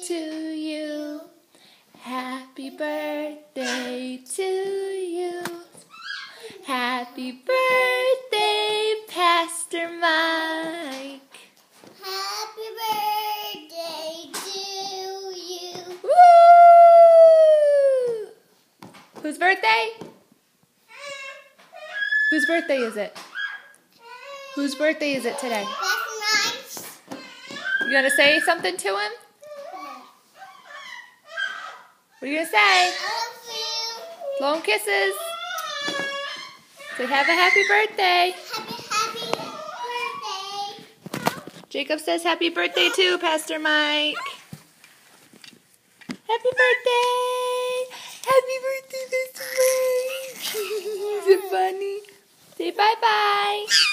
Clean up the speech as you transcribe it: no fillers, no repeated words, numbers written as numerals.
to you. Happy birthday to you. Happy birthday, Pastor Mike. Happy birthday to you. Woo! Whose birthday? Whose birthday is it? Whose birthday is it today? That's nice. You gonna say something to him? What are you gonna say? I love you. Blow him kisses. Say have a happy birthday. Happy birthday. Jacob says happy birthday too, Pastor Mike. Happy birthday. Happy birthday, Pastor Mike. Is it funny? Say bye-bye.